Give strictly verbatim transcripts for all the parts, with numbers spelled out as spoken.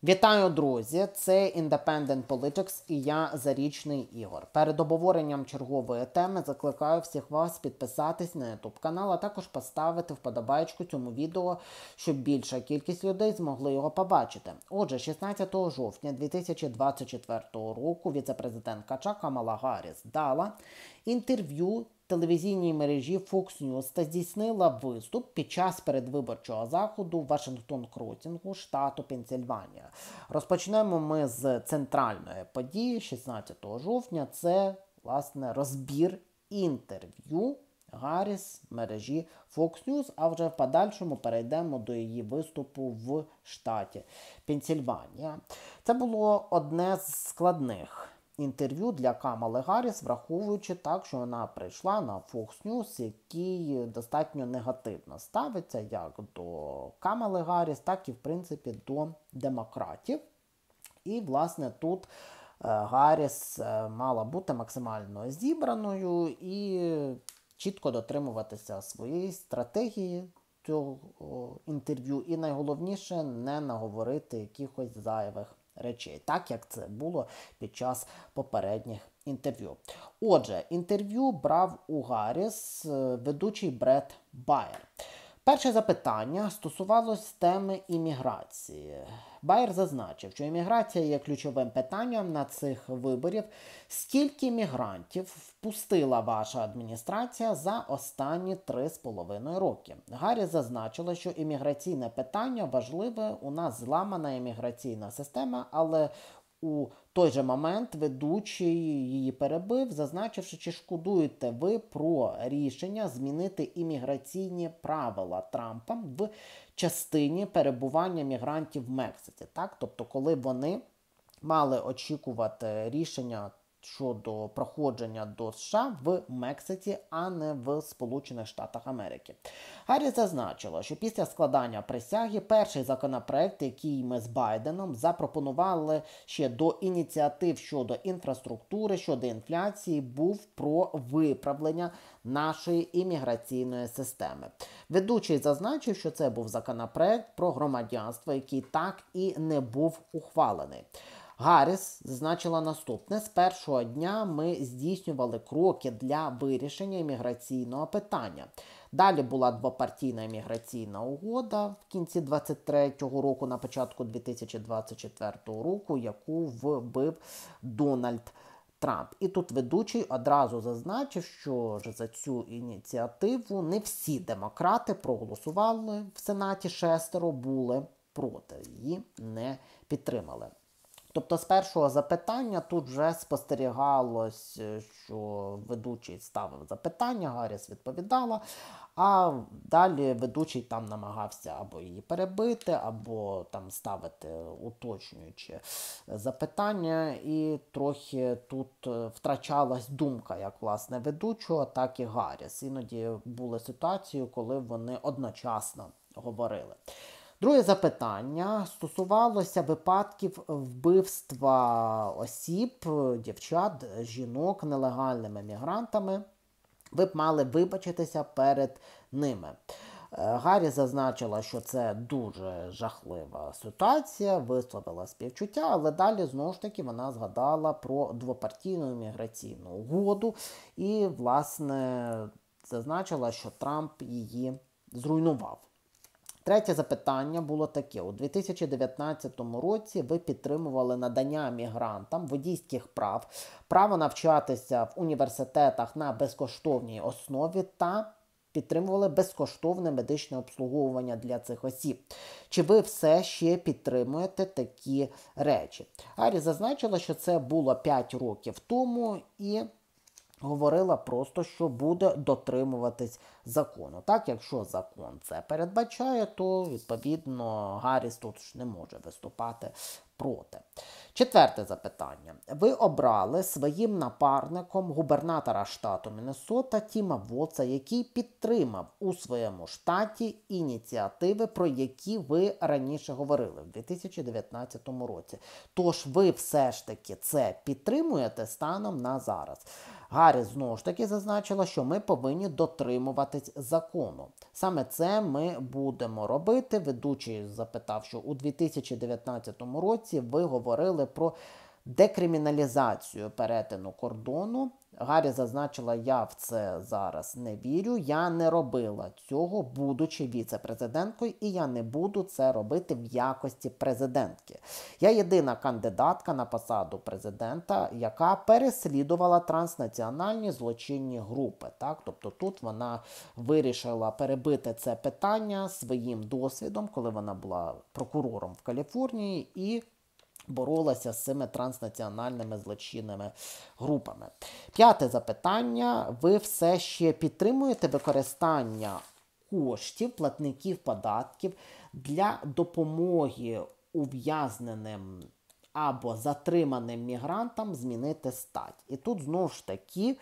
Вітаю, друзі! Це Independent Politics і я, Зарічний Ігор. Перед обговоренням чергової теми закликаю всіх вас підписатись на YouTube канал, а також поставити вподобайку цьому відео, щоб більша кількість людей змогли його побачити. Отже, шістнадцятого жовтня дві тисячі двадцять четвертого року віце-президентка США Камала Гарріс дала інтерв'ю телевізійній мережі Fox News та здійснила виступ під час передвиборчого заходу в Вашингтон-Кросінгу, штату Пенсільванія. Розпочнемо ми з центральної події шістнадцятого жовтня. Це, власне, розбір інтерв'ю Гарріс мережі Fox News, а вже в подальшому перейдемо до її виступу в штаті Пенсільванія. Це було одне з складних інтерв'ю для Камали Гарріс, враховуючи так, що вона прийшла на Fox News, який достатньо негативно ставиться як до Камали Гарріс, так і, в принципі, до демократів. І, власне, тут Гарріс мала бути максимально зібраною і чітко дотримуватися своєї стратегії цього інтерв'ю. І найголовніше, не наговорити якихось зайвих речей, так як це було під час попередніх інтерв'ю. Отже, інтерв'ю брав у Гарріс ведучий Бред Байер. Перше запитання стосувалось теми імміграції. Байер зазначив, що імміграція є ключовим питанням на цих виборів. Скільки мігрантів впустила ваша адміністрація за останні три з половиною роки? Гарріс зазначила, що імміграційне питання важливе, у нас зламана імміграційна система, але у той же момент ведучий її перебив, зазначивши, чи шкодуєте ви про рішення змінити імміграційні правила Трампа в частині перебування мігрантів в Мексиці. Так? Тобто, коли вони мали очікувати рішення щодо проходження до США в Мексиці, а не в Сполучених Штатах Америки. Гарріс зазначила, що після складання присяги перший законопроект, який ми з Байденом запропонували ще до ініціатив щодо інфраструктури, щодо інфляції, був про виправлення нашої імміграційної системи. Ведучий зазначив, що це був законопроект про громадянство, який так і не був ухвалений. Гарріс зазначила наступне. З першого дня ми здійснювали кроки для вирішення імміграційного питання. Далі була двопартійна імміграційна угода в кінці двадцять третього року, на початку дві тисячі двадцять четвертого року, яку вбив Дональд Трамп. І тут ведучий одразу зазначив, що за цю ініціативу не всі демократи проголосували в Сенаті, шестеро були проти, її не підтримали. Тобто з першого запитання тут вже спостерігалось, що ведучий ставив запитання, Гарріс відповідала, а далі ведучий там намагався або її перебити, або там ставити уточнюючі запитання, і трохи тут втрачалась думка як власне ведучого, так і Гарріс. Іноді були ситуації, коли вони одночасно говорили. Друге запитання стосувалося випадків вбивства осіб, дівчат, жінок нелегальними мігрантами. Ви б мали вибачитися перед ними. Гарріс зазначила, що це дуже жахлива ситуація, висловила співчуття, але далі, знову ж таки, вона згадала про двопартійну імміграційну угоду і, власне, зазначила, що Трамп її зруйнував. Третє запитання було таке. У дві тисячі дев'ятнадцятому році ви підтримували надання мігрантам водійських прав, право навчатися в університетах на безкоштовній основі та підтримували безкоштовне медичне обслуговування для цих осіб. Чи ви все ще підтримуєте такі речі? Гарріс зазначила, що це було п'ять років тому і говорила просто, що буде дотримуватись закону. Так, якщо закон це передбачає, то, відповідно, Гарріс тут ж не може виступати проти. Четверте запитання. Ви обрали своїм напарником губернатора штату Міннесота Тіма Вотса, який підтримав у своєму штаті ініціативи, про які ви раніше говорили в дві тисячі дев'ятнадцятому році. Тож ви все ж таки це підтримуєте станом на зараз? Гарріс знову ж таки зазначила, що ми повинні дотримуватись закону. Саме це ми будемо робити. Ведучий запитав, що у дві тисячі дев'ятнадцятому році ви говорили про декриміналізацію перетину кордону. Гарріс зазначила, я в це зараз не вірю, я не робила цього, будучи віце-президенткою, і я не буду це робити в якості президентки. Я єдина кандидатка на посаду президента, яка переслідувала транснаціональні злочинні групи. Так? Тобто тут вона вирішила перебити це питання своїм досвідом, коли вона була прокурором в Каліфорнії і боролася з цими транснаціональними злочинними групами. П'яте запитання. Ви все ще підтримуєте використання коштів платників податків для допомоги ув'язненим або затриманим мігрантам змінити стать? І тут знову ж таки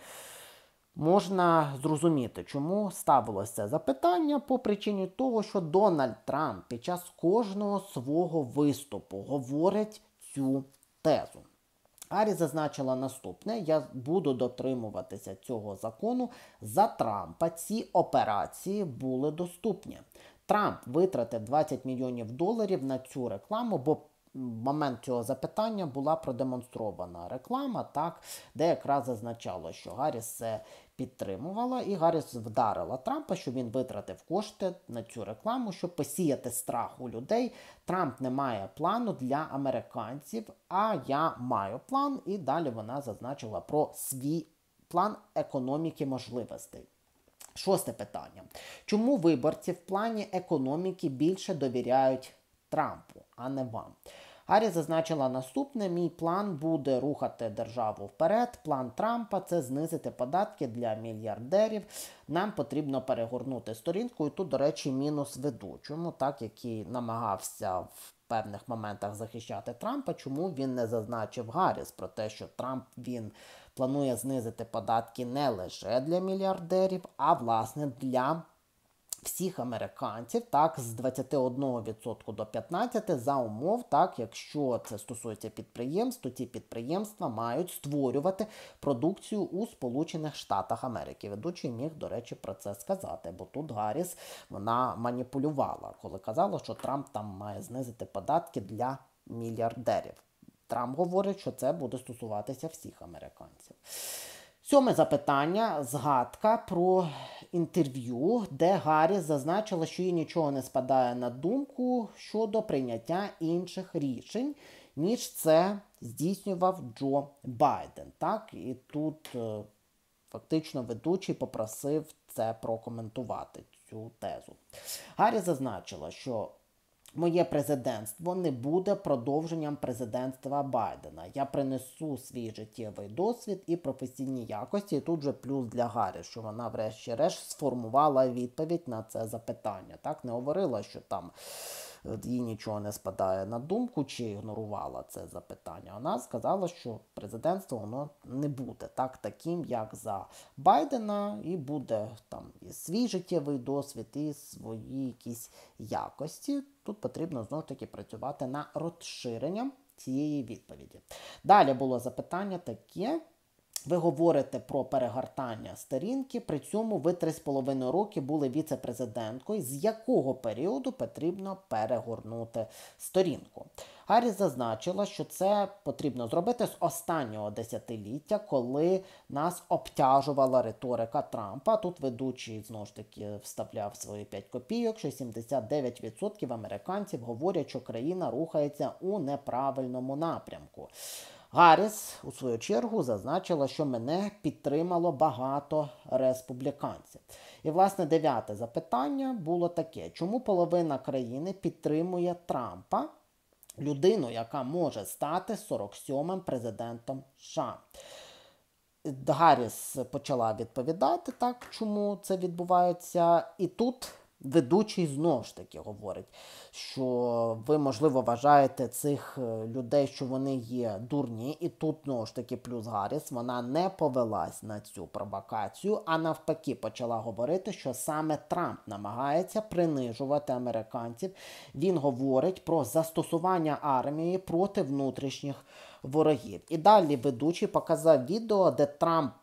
можна зрозуміти, чому ставилося це запитання по причині того, що Дональд Трамп під час кожного свого виступу говорить цю тезу. Гарріс зазначила наступне: я буду дотримуватися цього закону. За Трампа ці операції були доступні. Трамп витратив двадцять мільйонів доларів на цю рекламу, бо в момент цього запитання була продемонстрована реклама, так, де якраз зазначало, що Гарріс це підтримувала, і Гарріс вдарила Трампа, що він витратив кошти на цю рекламу, щоб посіяти страх у людей. Трамп не має плану для американців, а я маю план. І далі вона зазначила про свій план економіки можливостей. Шосте питання. Чому виборці в плані економіки більше довіряють Трампу, а не вам? Гарріс зазначила наступне: мій план буде рухати державу вперед. План Трампа – це знизити податки для мільярдерів. Нам потрібно перегорнути сторінку. І тут, до речі, мінус ведучому, так, який намагався в певних моментах захищати Трампа. Чому він не зазначив Гарріс про те, що Трамп, він планує знизити податки не лише для мільярдерів, а, власне, для всіх американців, так, з двадцяти одного відсотка до п'ятнадцяти відсотків за умов, так, якщо це стосується підприємств, то ці підприємства мають створювати продукцію у Сполучених Штатах Америки. Ведучий міг, до речі, про це сказати, бо тут Гарріс, вона маніпулювала, коли казала, що Трамп там має знизити податки для мільярдерів. Трамп говорить, що це буде стосуватися всіх американців. Сьоме запитання – згадка про інтерв'ю, де Гарріс зазначила, що їй нічого не спадає на думку щодо прийняття інших рішень, ніж це здійснював Джо Байден. Так? І тут е, фактично ведучий попросив це прокоментувати, цю тезу. Гарріс зазначила, що моє президентство не буде продовженням президентства Байдена. Я принесу свій життєвий досвід і професійні якості. І тут же плюс для Гарріс, що вона врешті-решт сформувала відповідь на це запитання. Так, не говорила, що там їй нічого не спадає на думку, чи ігнорувала це запитання. Вона сказала, що президентство воно не буде так таким, як за Байдена, і буде там і свій життєвий досвід, і свої якісь якості. Тут потрібно знову-таки працювати над розширенням цієї відповіді. Далі було запитання таке. Ви говорите про перегортання сторінки, при цьому ви три з половиною роки були віце-президенткою. З якого періоду потрібно перегорнути сторінку? Гарріс зазначила, що це потрібно зробити з останнього десятиліття, коли нас обтяжувала риторика Трампа. Тут ведучий, знову ж таки, вставляв свої п'ять копійок, що сімдесят дев'ять відсотків американців говорять, що країна рухається у неправильному напрямку. Гарріс, у свою чергу, зазначила, що мене підтримало багато республіканців. І, власне, дев'яте запитання було таке. Чому половина країни підтримує Трампа, людину, яка може стати сорок сьомим президентом США? Гарріс почала відповідати, так, чому це відбувається. І тут ведучий знову ж таки говорить, що ви, можливо, вважаєте цих людей, що вони є дурні, і тут, знову ж таки, плюс Гарріс, вона не повелась на цю провокацію, а навпаки почала говорити, що саме Трамп намагається принижувати американців. Він говорить про застосування армії проти внутрішніх ворогів. І далі ведучий показав відео, де Трамп,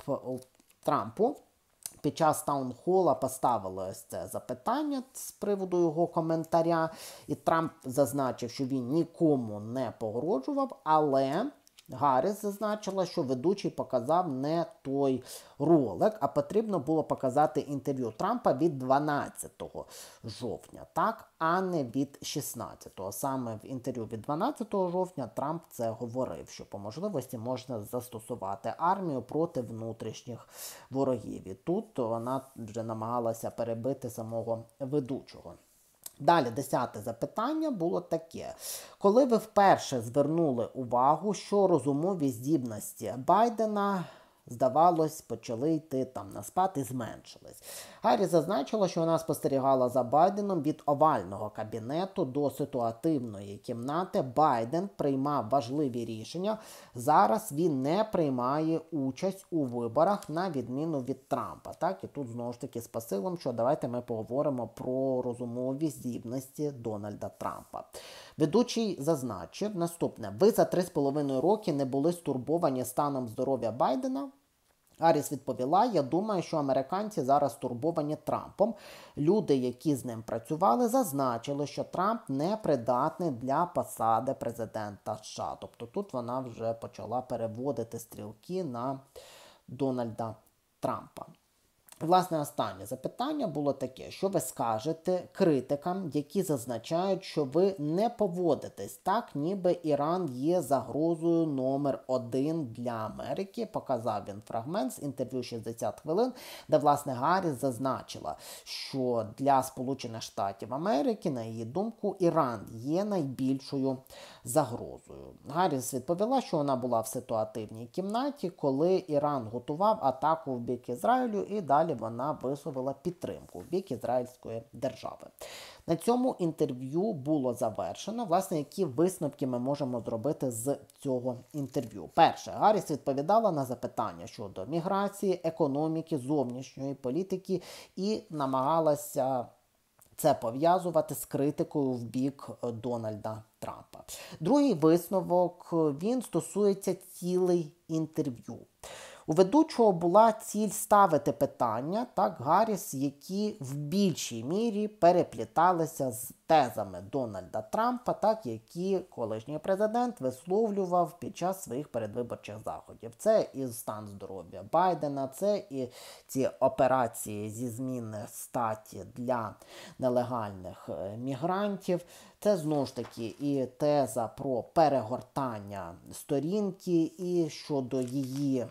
Трампу під час таунхола поставили ось це запитання з приводу його коментаря, і Трамп зазначив, що він нікому не погрожував, але Гарріс зазначила, що ведучий показав не той ролик, а потрібно було показати інтерв'ю Трампа від дванадцятого жовтня, так, а не від шістнадцятого. Саме в інтерв'ю від дванадцятого жовтня Трамп це говорив, що по можливості можна застосувати армію проти внутрішніх ворогів. І тут вона вже намагалася перебити самого ведучого. Далі, десяте запитання було таке. Коли ви вперше звернули увагу, що розумові здібності Байдена, здавалось, почали йти там на спад і зменшились? Гарріс зазначила, що вона спостерігала за Байденом від овального кабінету до ситуативної кімнати. Байден приймав важливі рішення. Зараз він не приймає участь у виборах, на відміну від Трампа. Так, і тут знову ж таки з посилом, що давайте ми поговоримо про розумові здібності Дональда Трампа. Ведучий зазначив наступне. Ви за три з половиною роки не були стурбовані станом здоров'я Байдена? Гарріс відповіла, я думаю, що американці зараз турбовані Трампом. Люди, які з ним працювали, зазначили, що Трамп не придатний для посади президента США. Тобто тут вона вже почала переводити стрілки на Дональда Трампа. Власне, останнє запитання було таке, що ви скажете критикам, які зазначають, що ви не поводитесь так, ніби Іран є загрозою номер один для Америки. Показав він фрагмент з інтерв'ю шістдесят хвилин, де, власне, Гарріс зазначила, що для Сполучених Штатів Америки, на її думку, Іран є найбільшою загрозою. Гарріс відповіла, що вона була в ситуативній кімнаті, коли Іран готував атаку в бік Ізраїлю, і далі вона висловила підтримку в бік ізраїльської держави. На цьому інтерв'ю було завершено. Власне, які висновки ми можемо зробити з цього інтерв'ю? Перше, Гарріс відповідала на запитання щодо міграції, економіки, зовнішньої політики і намагалася це пов'язувати з критикою в бік Дональда Трампа. Другий висновок, він стосується цілей інтерв'ю. У ведучого була ціль ставити питання, так, Гарріс, які в більшій мірі перепліталися з тезами Дональда Трампа, так, які колишній президент висловлював під час своїх передвиборчих заходів. Це і стан здоров'я Байдена, це і ці операції зі зміни статі для нелегальних мігрантів. Це, знову ж таки, і теза про перегортання сторінки, і щодо її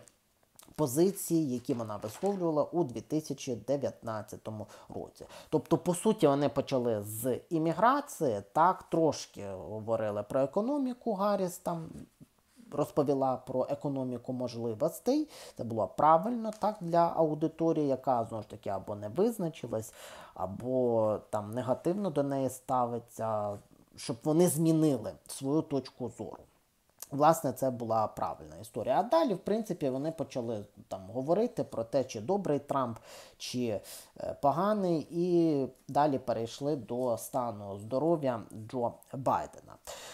позиції, які вона висловлювала у дві тисячі дев'ятнадцятому році. Тобто, по суті, вони почали з імміграції, так, трошки говорили про економіку, Гарріс там розповіла про економіку можливостей. Це було правильно, так, для аудиторії, яка, знову ж таки, або не визначилась, або там негативно до неї ставиться, щоб вони змінили свою точку зору. Власне, це була правильна історія. А далі, в принципі, вони почали там говорити про те, чи добрий Трамп, чи е, поганий, і далі перейшли до стану здоров'я Джо Байдена.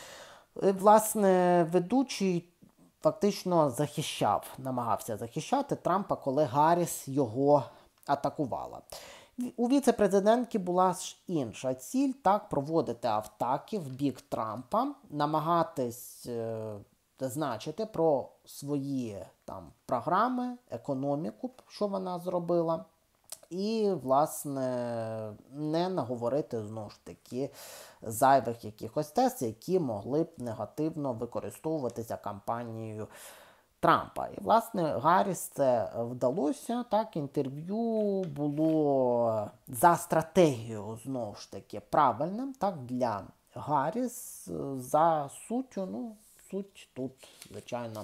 І, власне, ведучий фактично захищав, намагався захищати Трампа, коли Гарріс його атакувала. У віце-президентки була ж інша ціль, так, проводити атаки в бік Трампа, намагатись е, зазначити про свої там програми, економіку, що вона зробила, і, власне, не наговорити, знову ж таки, зайвих якихось тез, які могли б негативно використовуватися кампанією Трампа. І, власне, Гарріс це вдалося. Так, інтерв'ю було за стратегією, знову ж таки, правильним. Так, для Гарріс за суттю, ну, суть тут, звичайно,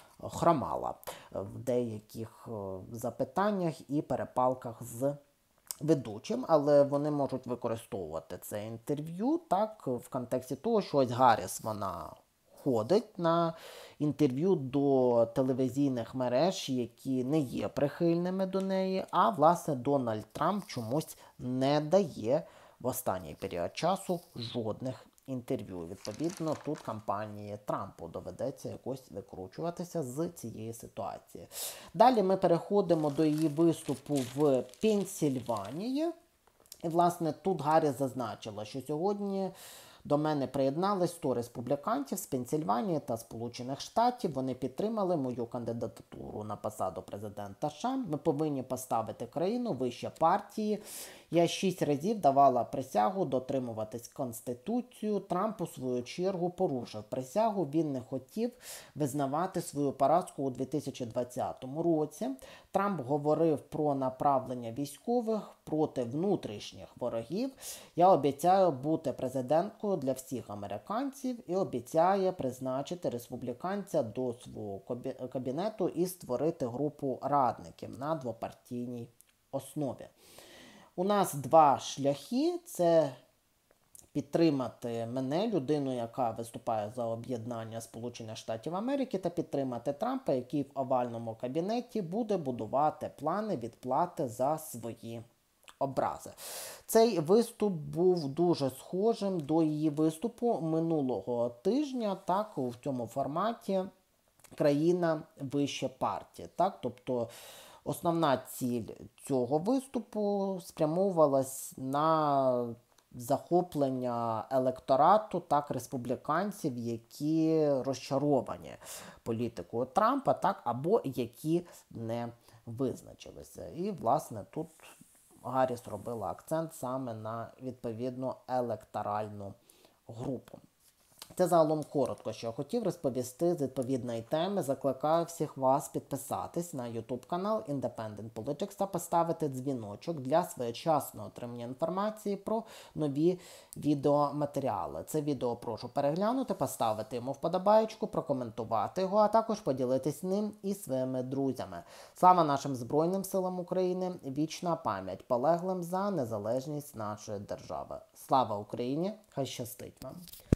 хромала в деяких запитаннях і перепалках з ведучим, але вони можуть використовувати це інтерв'ю так в контексті того, що ось Гарріс, вона ходить на інтерв'ю до телевізійних мереж, які не є прихильними до неї, а власне Дональд Трамп чомусь не дає в останній період часу жодних інтерв'ю. Відповідно, тут кампанії Трампу доведеться якось викручуватися з цієї ситуації. Далі ми переходимо до її виступу в Пенсільванії. І, власне, тут Гарріс зазначила, що сьогодні до мене приєднались сто республіканців з Пенсільванії та Сполучених Штатів. Вони підтримали мою кандидатуру на посаду президента США. Ми повинні поставити країну вище партії. Я шість разів давала присягу дотримуватись Конституцію. Трамп, у свою чергу, порушив присягу. Він не хотів визнавати свою поразку у дві тисячі двадцятому році. Трамп говорив про направлення військових проти внутрішніх ворогів. Я обіцяю бути президенткою для всіх американців і обіцяє призначити республіканця до свого кабінету і створити групу радників на двопартійній основі. У нас два шляхи – це підтримати мене, людину, яка виступає за об'єднання Сполучених Штатів Америки, та підтримати Трампа, який в овальному кабінеті буде будувати плани відплати за свої образи. Цей виступ був дуже схожим до її виступу минулого тижня, так, у цьому форматі країна вище партії, так, тобто основна ціль цього виступу спрямовувалась на захоплення електорату, так, республіканців, які розчаровані політикою Трампа, так, або які не визначилися. І, власне, тут Гарріс робила акцент саме на відповідну електоральну групу. Це загалом коротко, що я хотів розповісти з відповідної теми. Закликаю всіх вас підписатись на YouTube канал Independent Politics та поставити дзвіночок для своєчасного отримання інформації про нові відеоматеріали. Це відео прошу переглянути, поставити йому вподобаєчку, прокоментувати його, а також поділитись ним із своїми друзями. Слава нашим Збройним силам України, вічна пам'ять полеглим за незалежність нашої держави. Слава Україні! Хай щастить вам!